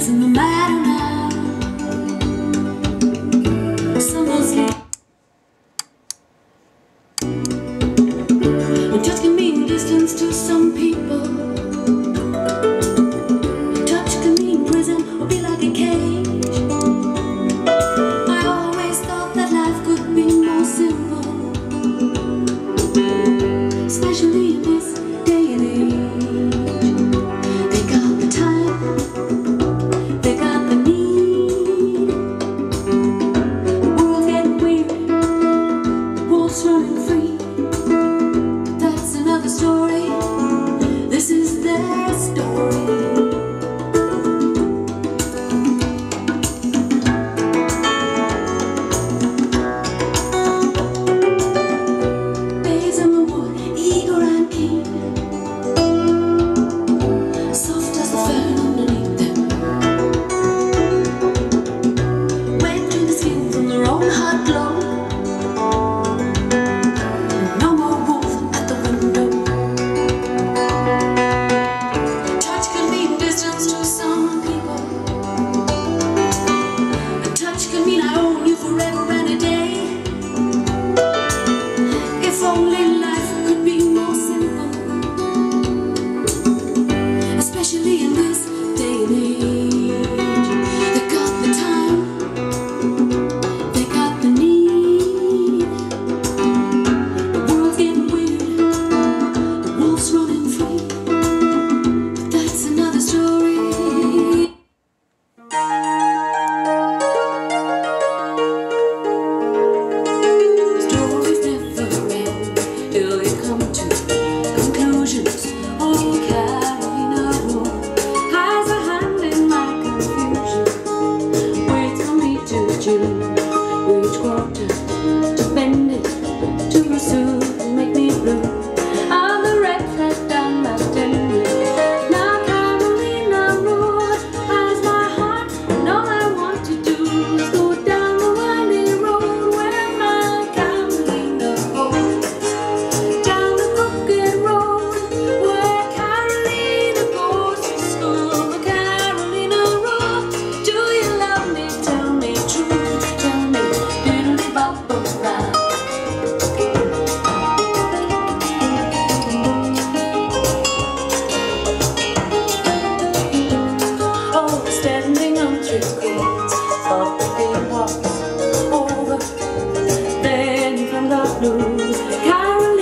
doesn't matter now. Someone's sleep. A touch can mean distance to some people. A touch can mean prison or be like a cage. I always thought that life could be more simple, especially in this day and age. They got the time, they got the need. The world's getting weird, the wolves running free. That's another story. This is their story. Forever and a day. If only life could be more simple, especially in this day and age. They got the time, they got the need. The world's getting weird, the wolves running free. But that's another story. Which quarter to bend it, to soothe and make me blue. I'm the red flag down my tender. Now Carolina Road has my heart, and all I want to do is go down the winding road where my Carolina goes. Down the crooked road where Carolina goes to school. The Carolina Road, do you love me? Tell me true. Standing on three screens of the big walks over, then from the blue